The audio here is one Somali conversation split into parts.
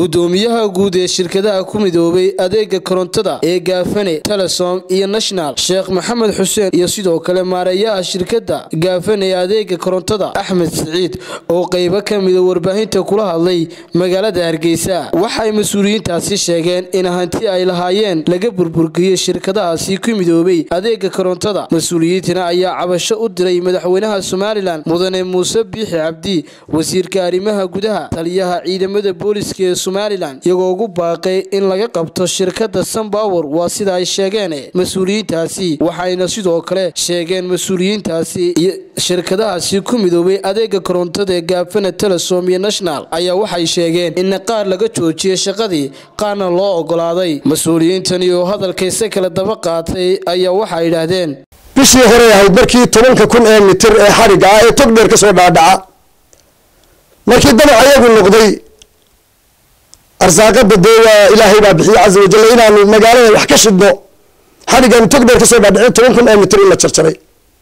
gudoomiyaha guud ee shirkadaha ku midoobay adeega korontada ee Gaafane Telesom iyo National Sheekh Maxamed Xuseen iyo sidoo kale maareeyaha shirkadda Gaafane ee adeega korontada Axmed Saciid oo qayb ka mid ah warbaahinta kula hadlay magaalada Hargeysa waxay mas'uuliyiintaasi sheegeen in hanti ay lahaayeen laga burburiyay shirkadahaasi ku midoobay adeega korontada mas'uuliyiintina ayaa cabasho u diray madaxweynaha Somaliland Mudane Muuse Biixi Cabdi wasiirka arrimaha gudaha taliyaha ciidamada booliska Somaliland iyagoo ugu baaqay in laga qabto shirkadda Sunpower waa sida ay sheegeen mas'uuliyiintaasi waxayna sidoo kale sheegeen mas'uuliyiintaasi shirkadahaasi ku midoobay adeega korontada ee Gaafane Telesom iyo National ayaa waxay sheegeen in qaar laga joojiyay shaqadii qaarna loo ogolaaday mas'uuliyiintani oo hadalkaysa kala daba qaatay ayaa waxay yiraahdeen bishii hore ahayd markii 10,000 mitir ee xariga ah ee tog dheer ka soo dhaadhaca markii daba ayagu noqday arsaaqada deewa ilaahay baa bixiyo azza wa jalla inaanu magaalada wax ka shidno xarigan tog dheer ka soo dhaadhacay 10,000 mitir in la jarjaray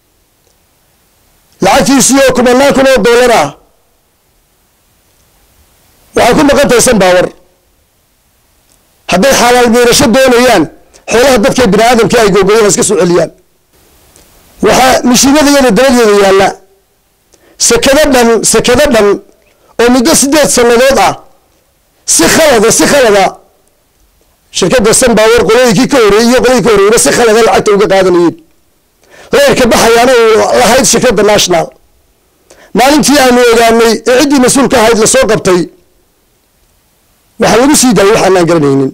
lacagtiisii oo $10,000 ah waxay ku maqantay Sunpower hadday xalaal beerasho doonayaan xoolaha dadka bini'aadamka ay googooyaan iska soo celiyaan waxa mishiinada dawladda yaala sakada dhan oo muddo 8 sanadood ah si khalada shirkadda Sunpower qoladii ka horeeyay si khalada lacagta uga qaadanayeen reerka baxayana lahayd shirkadda National maalintii aanu ogaanay cidii mas'uulka ahayd la soo qabtay waxa lagu sii daayay waxaan aan garanaynin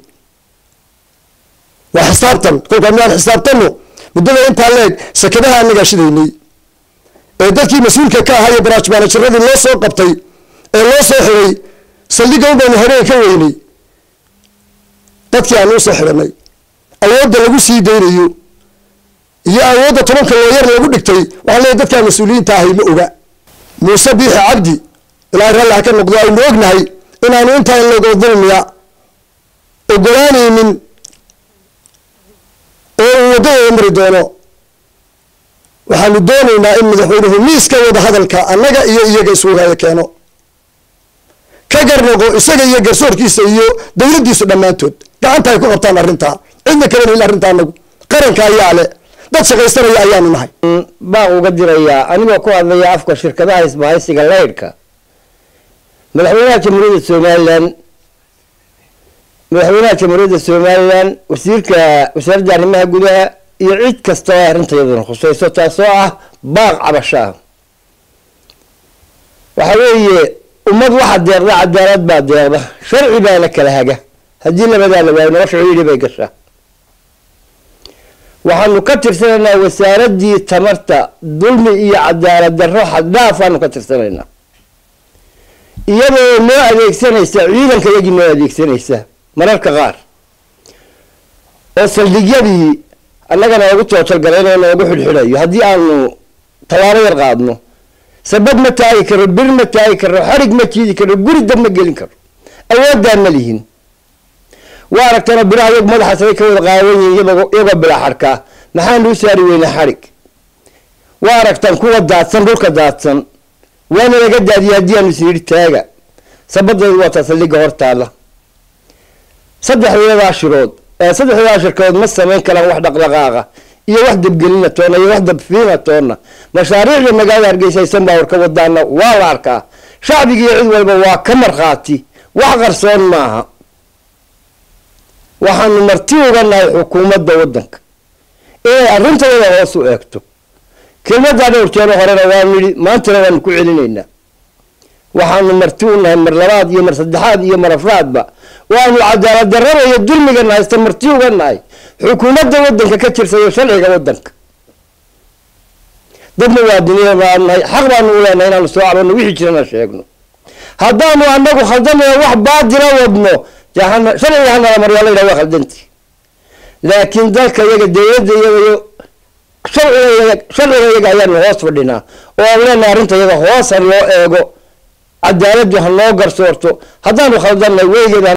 waa xisaabtan kolka aan xisaabtano muddada inta leeg sakadaha anaga shidaynay ee dadkii mas'uulka ka ahaa branch manager-radii loo soo qabtay ee loo soo xiray saldhiga u baan horey ka weynay dadkii aan u soo xiranay awoodda lagu sii daynayo iyo awoodda 10 looyar lagu dhigtay waxa la dadka mas'uuliyiinta ahay ma oga Muuse Biixi Cabdi ilaa raallah ka noqdo ay ognahay inaanu inta lagu dulmiya ogolaanaynin oo wadada mari doono waxaanu doonaynaa in madaxweynuhu miiska wada hadalka annaga iyo iyaga isugu keeno ka garnoqo isaga iyo garsoorkiisa iyo dawladdiisu dhamaantood gacanta ay ku qabtaan arrinta cidna kale in arrinta anagu qaranka ayaa leh dad shaqaysanaya ayaanu nahay baa uga diraya anigoo ku hadlaya afka shirkadaha isbahaysiga leydka madaxweynaha jamhuuriyadda Somaliland wasiirka wasaaradda arrimaha gudaha iyo cid kasta oo arrinteedan khusayso taasoo ah baaq cabasho waxa weeye ummad waxa deeqda cadaalad baa deeqda sharci baa la kala haga haddii labada la waayo nolosha ciidi bay gashaa waxaanu ka tirsanaynaa wasaaraddii tamarta dulmi iyo cadaalad darro xad dhaaf aanu ka tirsanaynaa iyadoo loo adeegsanaysa ciidanka iyagii loo adeegsanaysa mararka qaar oo saldhigyadii annagana ugu tootalgalaynayna ugu xidhxidhayo haddii aanu tallaabo yar qaadno sabab ma taagi karo bir ma taagi karo xarig ma jiidi karo guri dab ma gelin karo awoodaan ma lihin waa aragtana biraha iyagu madaxa sare ka wada qaawan yihiin iyagoo bilaa xadhkaa maxaan u saari weynaa xarig waa aragtaan kuwa daadsan dhulka daadsan waana laga daadiyay haddii aanu isnidhi taaga sabadeedu waa tasaldhiga hortaala saddexdaa shirkadood ma samayn karaan wax dhaqdhaqaaqa iyo wax dabgelina toona iyo wax dabfiina toona mashaariicda magaalada Hargeysa ay Sunpower ka wadaana waa la arkaa shacbiga iyo cid walba waa ka marqaati wax qarsoon maaha waxaanu marti uga nahay xukuumadda waddanka ee arrinteeda hoos u eegto kelmadda dhowrteena horena waa nidhi maantana waan ku celinaynaa waxaanu marti u nahay mar labaad iyo mar saddexaad iyo mar afraadba waanu cadaalad darrada iyo dulmiga haysta marti uga nahay xukuumadda waddanka ka tirsan sharciga waddanka dadna waa dunida baan nahay xaq baanu u leenahay inaanu soo cabano wixii jirana sheegno haddaanu annagu khaldanayo wax baadila wadno sharciga hanala maryaa la yidhaha waa khaldantii laakiin dalka iyaga dawladda iyaga sharciga iyaga ayaanu hoos fadhinaa oo aan leenahay arrinta iyaga hoos ha loo eego cadaaladdu ha loo garsoorto haddaanu khaldanay weygeeda